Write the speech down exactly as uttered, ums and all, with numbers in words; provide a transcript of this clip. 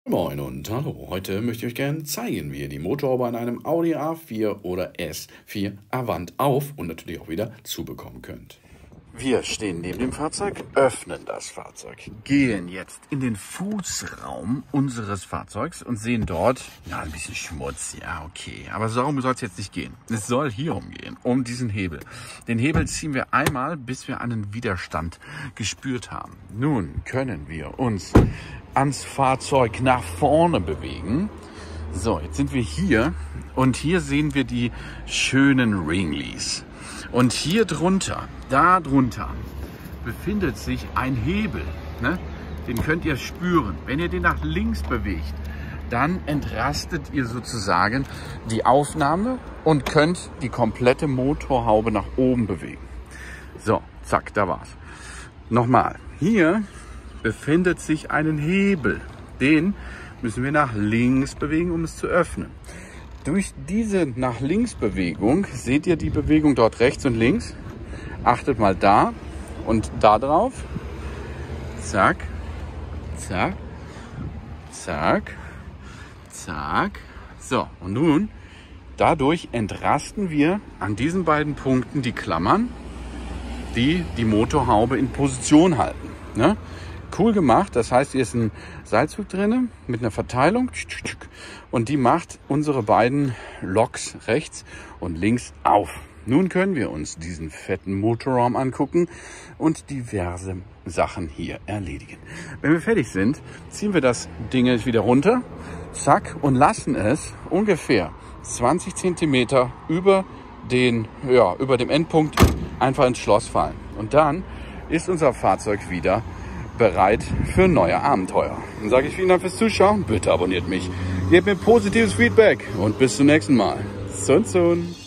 Moin und hallo, heute möchte ich euch gerne zeigen, wie ihr die Motorhaube an einem Audi A vier oder S vier Avant auf und natürlich auch wieder zubekommen könnt. Wir stehen neben dem Fahrzeug, öffnen das Fahrzeug, gehen jetzt in den Fußraum unseres Fahrzeugs und sehen dort, ja, ein bisschen Schmutz, ja, okay, aber darum soll es jetzt nicht gehen. Es soll hier umgehen, um diesen Hebel. Den Hebel ziehen wir einmal, bis wir einen Widerstand gespürt haben. Nun können wir uns ans Fahrzeug nach vorne bewegen. So, jetzt sind wir hier und hier sehen wir die schönen Ringlies. Und hier drunter, da drunter, befindet sich ein Hebel. Ne? Den könnt ihr spüren. Wenn ihr den nach links bewegt, dann entrastet ihr sozusagen die Aufnahme und könnt die komplette Motorhaube nach oben bewegen. So, zack, da war's. Nochmal, hier befindet sich ein Hebel. Den müssen wir nach links bewegen, um es zu öffnen. Durch diese nach links Bewegung, seht ihr die Bewegung dort rechts und links? Achtet mal da und da drauf. Zack, zack, zack, zack. So, und nun, dadurch entrasten wir an diesen beiden Punkten die Klammern, die die Motorhaube in Position halten. Ne? Cool gemacht, das heißt, hier ist ein Seilzug drin mit einer Verteilung und die macht unsere beiden Loks rechts und links auf. Nun können wir uns diesen fetten Motorraum angucken und diverse Sachen hier erledigen. Wenn wir fertig sind, ziehen wir das Ding jetzt wieder runter, zack, und lassen es ungefähr zwanzig Zentimeter über, den, ja, über dem Endpunkt einfach ins Schloss fallen. Und dann ist unser Fahrzeug wieder bereit für neue Abenteuer. Dann sage ich vielen Dank fürs Zuschauen. Bitte abonniert mich. Gebt mir positives Feedback und bis zum nächsten Mal. Sun Sun.